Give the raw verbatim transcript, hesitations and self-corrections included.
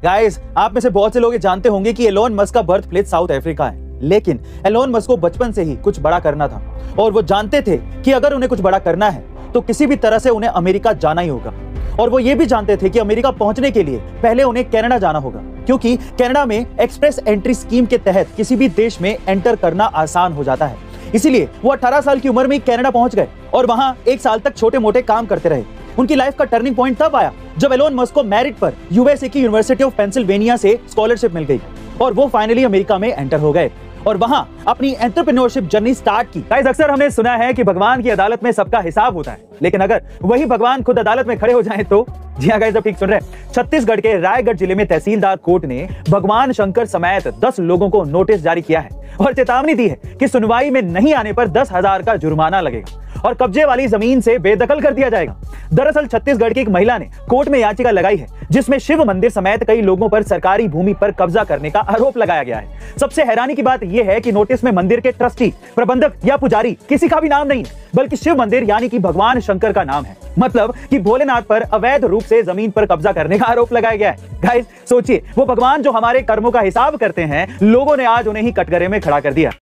Guys, आप में से बहुत से लोग ये जानते होंगे कि एलोन मस्क का बर्थ प्लेस साउथ अफ्रीका है, लेकिन एलोन मस्क को बचपन से ही कुछ बड़ा करना था और वो जानते थे कि अगर उन्हें कुछ बड़ा करना है तो किसी भी तरह से उन्हें अमेरिका जाना ही होगा। और वो ये भी जानते थे कि अमेरिका पहुंचने के लिए पहले उन्हें कनाडा जाना होगा, क्योंकि कनाडा में एक्सप्रेस एंट्री स्कीम के तहत किसी भी देश में एंटर करना आसान हो जाता है। इसीलिए वो अठारह साल की उम्र में कनाडा पहुंच गए और वहां एक साल तक छोटे मोटे काम करते रहे। उनकी लाइफ का टर्निंग पॉइंट तब आया जब एलोन मस्क को मेरिट पर यूएसए की यूनिवर्सिटी ऑफ पेंसिल्वेनिया से स्कॉलरशिप मिल गई और वो फाइनली अमेरिका में एंटर हो गए और वहां अपनी एंटरप्रेन्योरशिप जर्नी स्टार्ट की। गाइस, अक्सर हमने सुना है कि भगवान की अदालत में सबका हिसाब होता है, लेकिन अगर वही भगवान खुद अदालत में खड़े हो जाएं तो? जी हां गाइस, आप ठीक सुन रहे हैं। छत्तीसगढ़ के रायगढ़ जिले में तहसीलदार कोर्ट ने भगवान शंकर समेत दस लोगों को नोटिस जारी किया है और चेतावनी दी है कि सुनवाई में नहीं आने पर दस हजार का जुर्माना लगेगा और कब्जे वाली जमीन से बेदखल कर दिया जाएगा। दरअसल छत्तीसगढ़ की एक महिला ने कोर्ट में याचिका लगाई है जिसमें शिव मंदिर समेत कई लोगों पर सरकारी भूमि पर कब्जा करने का आरोप लगाया गया है। सबसे हैरानी की बात यह है कि नोटिस में मंदिर के ट्रस्टी, प्रबंधक या पुजारी किसी का भी नाम नहीं है, बल्कि शिव मंदिर यानी कि भगवान शंकर का नाम है। मतलब कि भोलेनाथ पर अवैध रूप से जमीन पर कब्जा करने का आरोप लगाया गया है। गाइस, सोचिए, वो भगवान जो हमारे कर्मों का हिसाब करते हैं, लोगों ने आज उन्हें ही कटघरे में खड़ा कर दिया।